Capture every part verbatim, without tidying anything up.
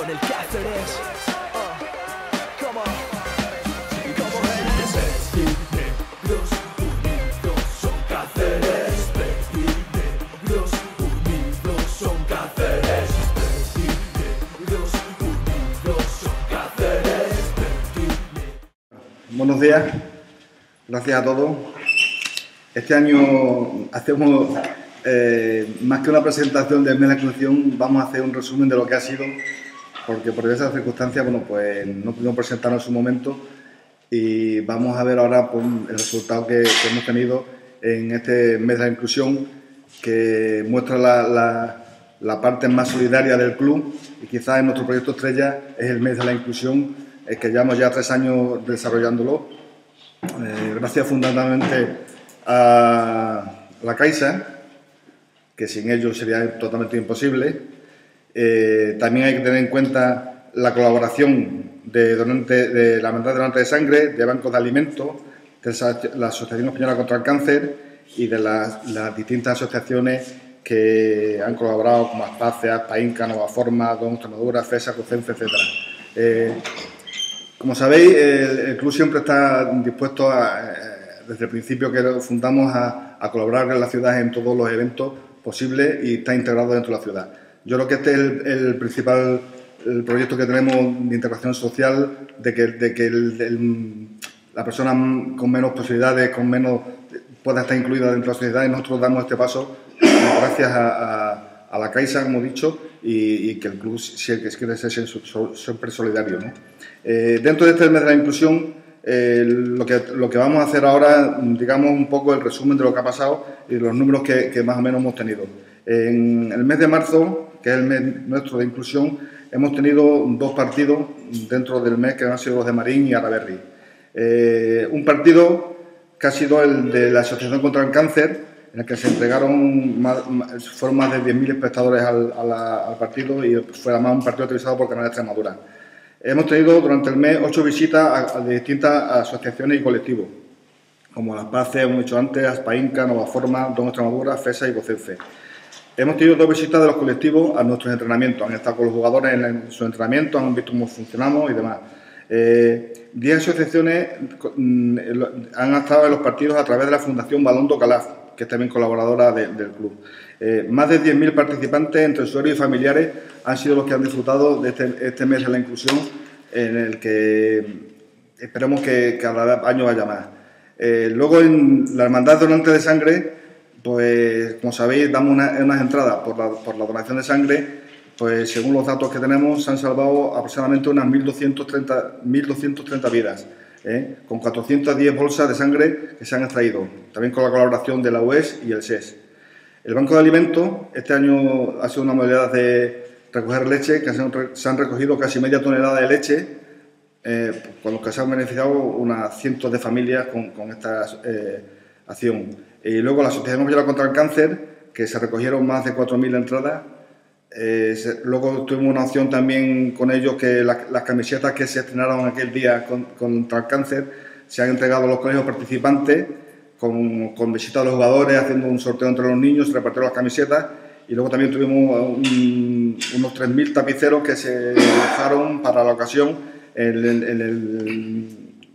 con el Cáceres. Uh, come on. Como eres. Negros unidos son Cáceres. Negros unidos son Cáceres. Negros unidos son Cáceres. Buenos días, gracias a todos. Este año hacemos, eh, más que una presentación del mes de la inclusión, vamos a hacer un resumen de lo que ha sido, porque por esas circunstancias, bueno, pues no pudimos presentarnos en su momento y vamos a ver ahora pues, el resultado que, que hemos tenido en este mes de la inclusión, que muestra la, la, la parte más solidaria del club, y quizás en nuestro proyecto estrella es el mes de la inclusión, es que llevamos ya tres años desarrollándolo, eh, gracias fundamentalmente a la Caixa, que sin ellos sería totalmente imposible. Eh, también hay que tener en cuenta la colaboración de, donante, de la Hermandad de Donantes de Sangre, de bancos de alimentos, de la Asociación Española contra el Cáncer y de las, las distintas asociaciones que han colaborado, como Aspace, Aspainca, Nova Forma, Don Extremadura, FESA, COCENFE, etcétera. Eh, como sabéis, el, el club siempre está dispuesto a, desde el principio que lo fundamos, a, a colaborar en la ciudad en todos los eventos posibles y está integrado dentro de la ciudad. Yo creo que este es el, el principal el proyecto que tenemos de integración social, de que, de que el, el, la persona con menos posibilidades, con menos, pueda estar incluida dentro de la sociedad, y nosotros damos este paso gracias a, a, a la Caixa, como he dicho, y, y que el club quiere ser siempre solidario, ¿no? Eh, dentro de este mes de la inclusión, Eh, lo, que, lo que vamos a hacer ahora, digamos un poco el resumen de lo que ha pasado y los números que, que más o menos hemos tenido. En el mes de marzo, que es el mes nuestro de inclusión, hemos tenido dos partidos dentro del mes que han sido los de Marín y Araberri. Eh, un partido que ha sido el de la Asociación contra el Cáncer, en el que se entregaron más, fueron más de diez mil espectadores al, a la, al partido, y fue además un partido televisado por Canal Extremadura. Hemos tenido durante el mes ocho visitas a, a distintas asociaciones y colectivos, como las Paces, hemos dicho antes, Aspainca, Nova Forma, Don Extremadura, FESA y COCENFE. Hemos tenido dos visitas de los colectivos a nuestros entrenamientos, han estado con los jugadores en, en sus entrenamientos, han visto cómo funcionamos y demás. Eh, diez asociaciones mm, han estado en los partidos a través de la Fundación Balondo Calaf, que es también colaboradora de, del club. Eh, más de diez mil participantes entre usuarios y familiares han sido los que han disfrutado de este, este mes de la inclusión, en el que esperemos que cada año vaya más. Eh, luego, en la Hermandad de Donantes de Sangre, pues como sabéis, damos una, unas entradas por la, por la donación de sangre, pues según los datos que tenemos, se han salvado aproximadamente unas mil doscientas treinta vidas, ¿eh? con cuatrocientas diez bolsas de sangre que se han extraído, también con la colaboración de la U E S y el S E S. El Banco de Alimentos, este año ha sido una modalidad de recoger leche, que se han recogido casi media tonelada de leche, eh, con los que se han beneficiado unas cientos de familias con, con esta eh, acción. Y luego la Asociación Española contra el Cáncer, que se recogieron más de cuatro mil entradas. Eh, se, luego tuvimos una opción también con ellos, que la, las camisetas que se estrenaron aquel día con, contra el cáncer se han entregado a los colegios participantes, con, con visita a los jugadores, haciendo un sorteo entre los niños, se repartieron las camisetas. Y luego también tuvimos un, unos tres mil tapiceros que se dejaron para la ocasión en el, el, el,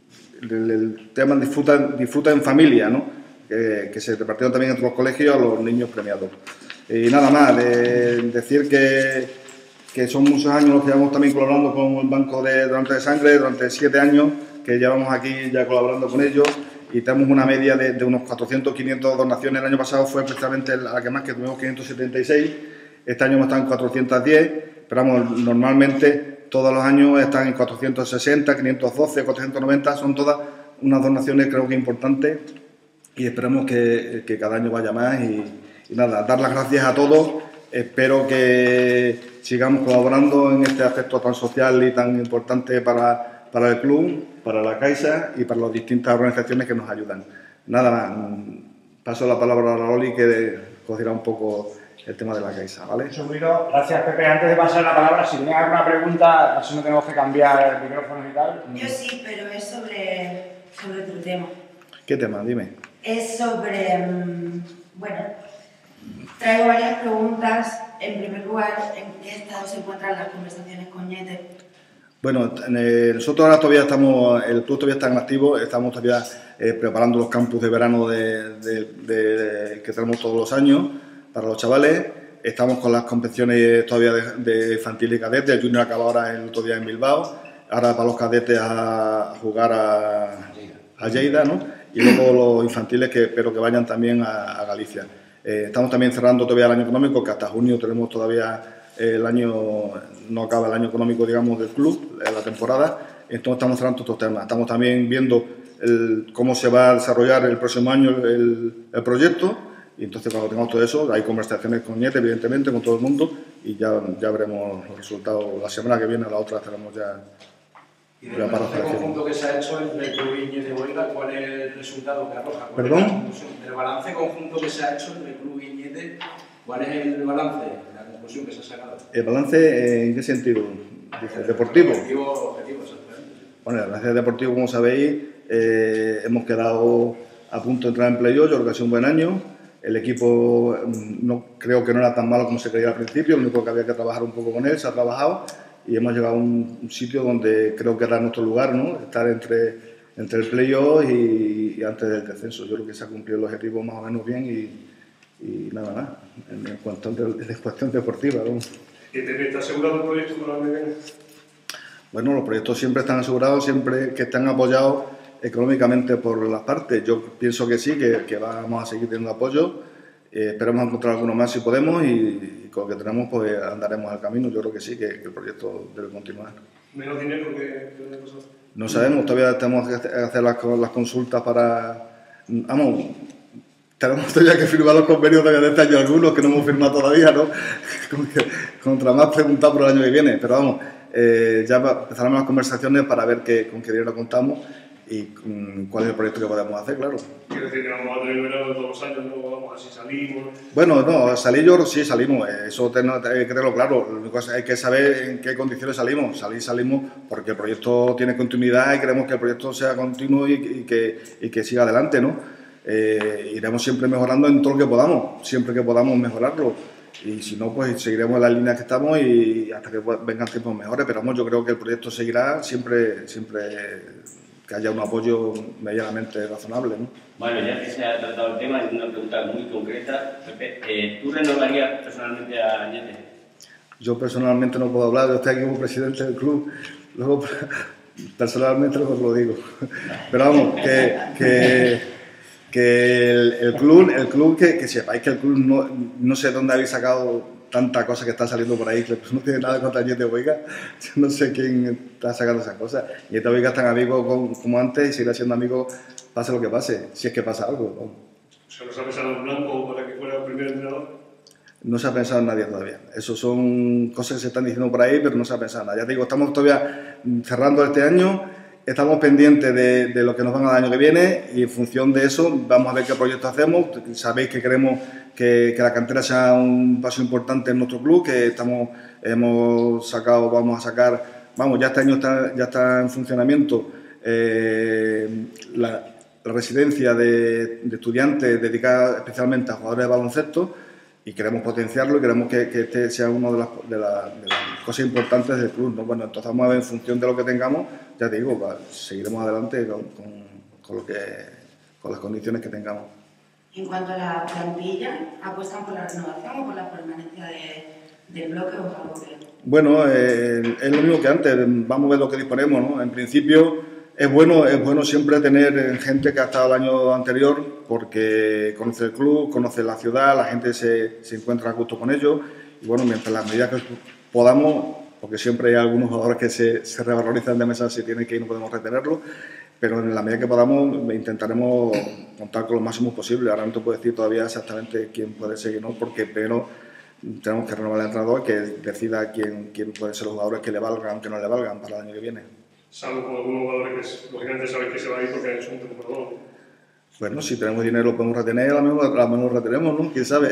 el, el tema disfruta, disfruta en familia, ¿no? que, que se repartieron también entre los colegios a los niños premiados. Y nada más, de decir que, que son muchos años los que llevamos también colaborando con el Banco de Donantes de Sangre, durante siete años que llevamos aquí ya colaborando con ellos, y tenemos una media de, de unos cuatrocientas, quinientas donaciones. El año pasado fue precisamente la que más, que tuvimos quinientas setenta y seis, este año están en cuatrocientas diez, pero vamos, normalmente todos los años están en cuatrocientas sesenta, quinientas doce, cuatrocientas noventa, son todas unas donaciones creo que importantes, y esperemos que, que cada año vaya más. Y, y nada, dar las gracias a todos, espero que sigamos colaborando en este aspecto tan social y tan importante para, para el club, para la Caixa y para las distintas organizaciones que nos ayudan. Nada más, paso la palabra a Loli, que cogerá un poco el tema de la Caixa, ¿vale? Subido. Gracias, Pepe. Antes de pasar la palabra, si tienes alguna pregunta, así no tenemos que cambiar el micrófono y tal. Yo sí, pero es sobre, sobre otro tema. ¿Qué tema? Dime. Es sobre, bueno, traigo varias preguntas en primer lugar, ¿en qué estado se encuentran las conversaciones con Ñete? Bueno, eh, nosotros ahora todavía estamos, el club todavía está en activo, estamos todavía eh, preparando los campus de verano de, de, de, de, que tenemos todos los años para los chavales. Estamos con las competiciones todavía de, de infantil y cadete. El junior acaba ahora el otro día en Bilbao. Ahora para los cadetes a jugar a, a Lleida, ¿no? Y luego los infantiles que espero que vayan también a, a Galicia. Eh, estamos también cerrando todavía el año económico, que hasta junio tenemos todavía el año, no acaba el año económico, digamos, del club, la temporada. Entonces estamos cerrando estos temas. Estamos también viendo el, cómo se va a desarrollar el próximo año el, el proyecto. Y entonces cuando tengamos todo eso, hay conversaciones con Ñete, evidentemente, con todo el mundo, y ya, ya veremos los resultados. La semana que viene, la otra, tenemos ya... ¿Y del balance conjunto que se ha hecho entre el club y Ñete Boiga, cuál es el resultado que arroja? ¿Perdón? Del balance conjunto que se ha hecho entre el club y Ñete, ¿cuál es el balance, la conclusión que se ha sacado? ¿El balance en qué sentido? Dice, ¿deportivo? Objetivo, objetivo, exactamente. Bueno, el balance deportivo, como sabéis, eh, hemos quedado a punto de entrar en playoff, yo creo que ha sido un buen año. El equipo no, creo que no era tan malo como se creía al principio, lo único que había que trabajar un poco con él, se ha trabajado y hemos llegado a un, un sitio donde creo que era nuestro lugar, ¿no? Estar entre, entre el playoff y, y antes del descenso. Yo creo que se ha cumplido el objetivo más o menos bien y, y nada más, en, en, cuestión de, en cuestión deportiva, ¿no? ¿Y está asegurado el proyecto para el año que viene? Bueno, los proyectos siempre están asegurados, siempre que están apoyados económicamente por las partes. Yo pienso que sí, que, que vamos a seguir teniendo apoyo. Eh, esperemos encontrar alguno más si podemos y, y con lo que tenemos pues andaremos al camino. Yo creo que sí, que, que el proyecto debe continuar. ¿Menos dinero que, que el año pasado? No sabemos, todavía tenemos que hacer las, las consultas para... Vamos, tenemos todavía que firmar los convenios de este año, algunos que no hemos firmado todavía, ¿no? Contra más preguntar por el año que viene, pero vamos, eh, ya empezaremos las conversaciones para ver qué, con qué dinero contamos y um, cuál es el proyecto que podemos hacer, claro. Quiero decir que vamos a tener verano todos los años, no vamos a si salimos. Bueno, no, salir yo sí salimos, eso hay que tenerlo claro. Lo único es hay que saber en qué condiciones salimos. Salir salimos porque el proyecto tiene continuidad y queremos que el proyecto sea continuo y, y, que, y que siga adelante, ¿no? Eh, iremos siempre mejorando en todo lo que podamos, siempre que podamos mejorarlo. Y si no, pues seguiremos en la línea que estamos y hasta que vengan tiempos mejores. Pero vamos, yo creo que el proyecto seguirá siempre, siempre que haya un apoyo medianamente razonable, ¿no? Bueno, ya que se ha tratado el tema, una pregunta muy concreta. Pepe, eh, ¿tú renovarías personalmente a Ñete? Yo personalmente no puedo hablar, yo estoy aquí como presidente del club, luego personalmente no os lo digo. Pero vamos, que, que, que el, el club, el club que, que sepáis que el club no, no sé dónde habéis sacado tanta cosa que está saliendo por ahí, que no tiene nada contra Ñete Boiga, yo no sé quién está sacando esas cosas. Ñete Boiga están amigos como, como antes y seguirá siendo amigos pase lo que pase, si es que pasa algo. ¿No? O sea, ¿no se ha pensado en Blanco para que fuera el primer entrenador? No se ha pensado en nadie todavía. Eso son cosas que se están diciendo por ahí, pero no se ha pensado en nada. Ya te digo, estamos todavía cerrando este año, estamos pendientes de, de lo que nos van a dar el año que viene y en función de eso vamos a ver qué proyecto hacemos. Sabéis que queremos que, que la cantera sea un paso importante en nuestro club, que estamos, hemos sacado, vamos a sacar, vamos, ya este año está, ya está en funcionamiento eh, la, la residencia de, de estudiantes dedicada especialmente a jugadores de baloncesto y queremos potenciarlo y queremos que, que este sea una de las, de, la, de las cosas importantes del club, ¿no? Bueno, entonces vamos a ver en función de lo que tengamos, ya te digo, va, seguiremos adelante con, con, con, lo que, con las condiciones que tengamos. En cuanto a la plantilla, ¿apuestan por la renovación o por la permanencia de, del bloque o algo que...? Bueno, eh, es lo mismo que antes, vamos a ver lo que disponemos, ¿no? En principio es bueno, es bueno siempre tener gente que ha estado el año anterior porque conoce el club, conoce la ciudad, la gente se, se encuentra a gusto con ellos y bueno, mientras las medidas que podamos, porque siempre hay algunos jugadores que se, se revalorizan de mesa si tienen que ir, no podemos retenerlo, pero en la medida que podamos intentaremos contar con lo máximo posible. Ahora no te puedo decir todavía exactamente quién puede seguir, ¿no? Porque primero tenemos que renovar el entrenador que decida quién, quién pueden ser los jugadores que le valgan, aunque no le valgan para el año que viene. Salvo con algunos jugadores que lógicamente sabéis que se va a ir porque es un temporador. Bueno, si tenemos dinero lo podemos retener, a lo mejor, a lo mejor lo retenemos, ¿no? ¿Quién sabe?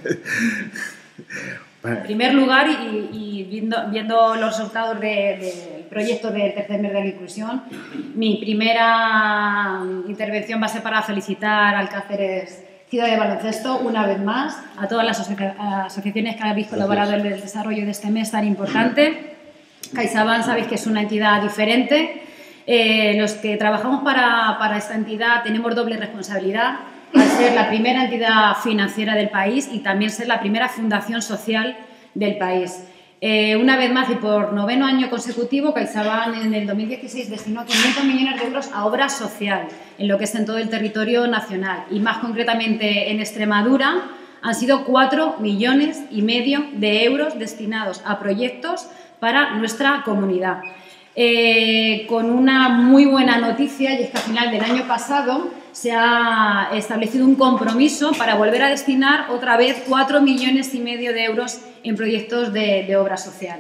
En primer lugar, y, y viendo, viendo los resultados del de proyecto del tercer mes de la inclusión, mi primera intervención va a ser para felicitar al Cáceres Ciudad de Baloncesto, una vez más, a todas las asocia asociaciones que habéis colaborado en el desarrollo de este mes tan importante. CaixaBank sabéis que es una entidad diferente. Eh, los que trabajamos para, para esta entidad tenemos doble responsabilidad, al ser la primera entidad financiera del país y también ser la primera fundación social del país. Eh, una vez más y por noveno año consecutivo, CaixaBank en el dos mil dieciséis destinó quinientos millones de euros a obra social, en lo que es en todo el territorio nacional. Y más concretamente en Extremadura han sido cuatro millones y medio de euros destinados a proyectos para nuestra comunidad. Eh, con una muy buena noticia, y es que al final del año pasado se ha establecido un compromiso para volver a destinar otra vez cuatro millones y medio de euros en proyectos de, de obra social.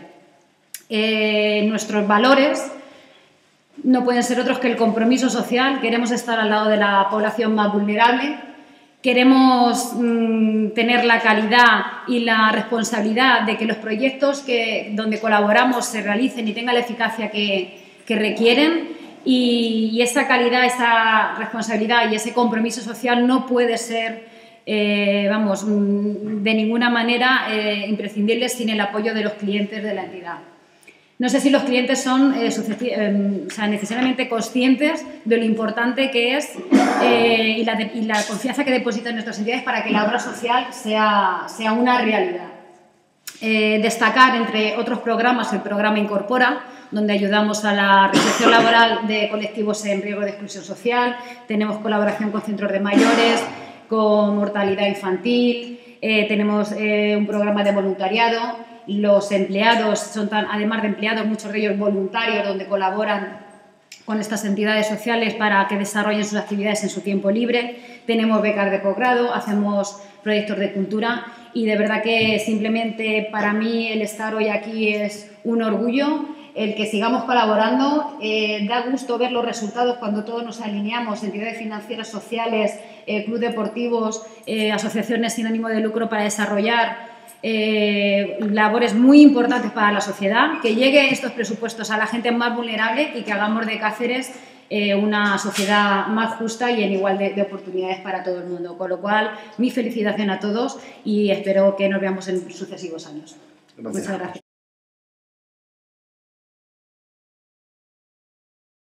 Eh, nuestros valores no pueden ser otros que el compromiso social. Queremos estar al lado de la población más vulnerable, queremos mmm, tener la calidad y la responsabilidad de que los proyectos que, donde colaboramos se realicen y tengan la eficacia que, que requieren. Y, y esa calidad, esa responsabilidad y ese compromiso social no puede ser, eh, vamos, de ninguna manera eh, imprescindible sin el apoyo de los clientes de la entidad. No sé si los clientes son eh, eh, o sea, necesariamente conscientes de lo importante que es eh, y, la de, y la confianza que depositan en nuestras entidades para que la obra social sea, sea una realidad. Eh, destacar, entre otros programas, el programa Incorpora, donde ayudamos a la reinserción laboral de colectivos en riesgo de exclusión social. Tenemos colaboración con centros de mayores, con mortalidad infantil, eh, tenemos eh, un programa de voluntariado. Los empleados son, tan, además de empleados, muchos de ellos voluntarios, donde colaboran con estas entidades sociales para que desarrollen sus actividades en su tiempo libre. Tenemos becas de posgrado, hacemos proyectos de cultura y de verdad que simplemente para mí el estar hoy aquí es un orgullo. El que sigamos colaborando, eh, da gusto ver los resultados cuando todos nos alineamos, entidades financieras, sociales, eh, clubes deportivos, eh, asociaciones sin ánimo de lucro para desarrollar eh, labores muy importantes para la sociedad, que lleguen estos presupuestos a la gente más vulnerable y que hagamos de Cáceres eh, una sociedad más justa y en igual de, de oportunidades para todo el mundo. Con lo cual, mi felicitación a todos y espero que nos veamos en sucesivos años. Gracias. Muchas gracias.